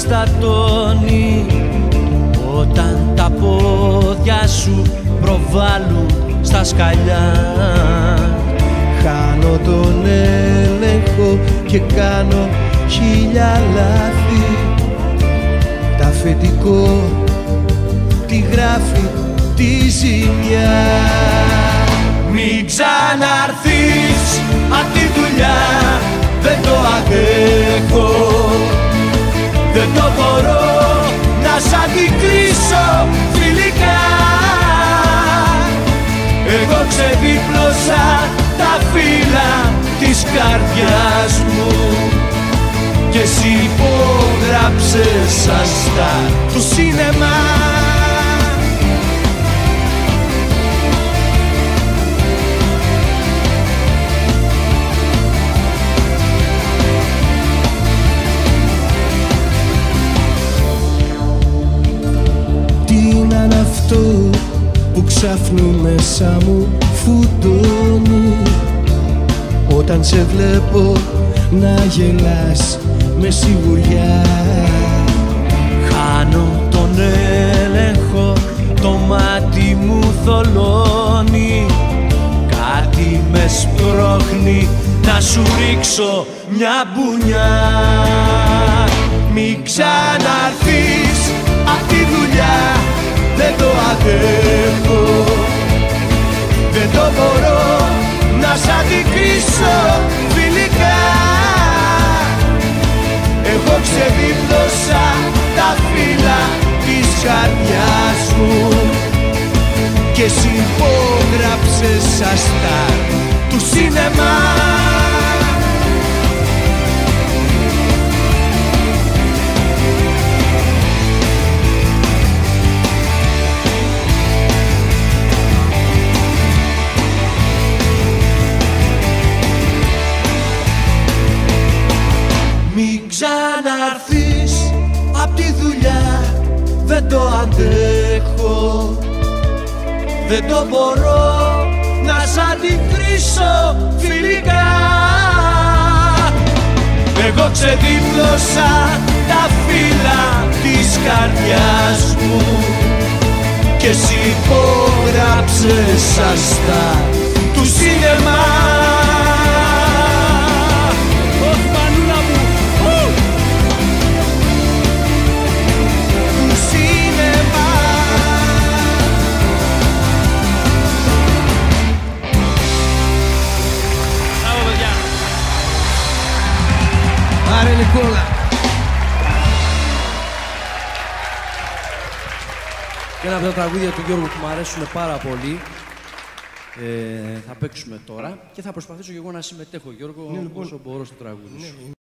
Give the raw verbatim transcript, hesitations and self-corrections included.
αναστατώνει όταν τα πόδια σου προβάλλουν στα σκαλιά. Χάνω τον έλεγχο και κάνω χίλια λάθη. Τα αφεντικό τη γράφει τη ζημιά. Μην ξαναρθείς απ' τη δουλειά, δεν το αντέχω. Δεν το μπορώ να σ' αντικρίσω φιλικά. Εγώ ξεδίπλωσα τα φύλλα της καρδιάς μου και εσύ υπόγραψες σαν στάρ του σινεμά. Αυτό που ξάφνου μέσα μου φουντώνει όταν σε βλέπω να γελάς με σιγουριά. Χάνω τον έλεγχο, το μάτι μου θολώνει. Κάτι με σπρώχνει να σου ρίξω μια μπουνιά. Μην ξαναρθείς απ' τη δουλειά, δεν το αντέχω. Δεν το μπορώ να σ' αντικρίσω φιλικά. Εγώ ξεδίπλωσα τα φύλλα της καρδιάς μου και εσύ υπόγραψες σαν στάρ του σινεμά. Μην ξαναρθείς απ' τη δουλειά, δεν το αντέχω. Δεν το μπορώ να σ' αντικρίσω φιλικά. Εγώ ξεδίπλωσα τα φύλλα της καρδιάς μου και εσύ υπόγραψες σαν στάρ του σινεμά. Άρε Νικόλα. Ένα από τα τραγούδια του Γιώργου που μου αρέσουν πάρα πολύ. Ε, θα παίξουμε τώρα και θα προσπαθήσω και εγώ να συμμετέχω, Γιώργο, ναι, λοιπόν, όσο μπορώ στο τραγούδι σου. Ναι.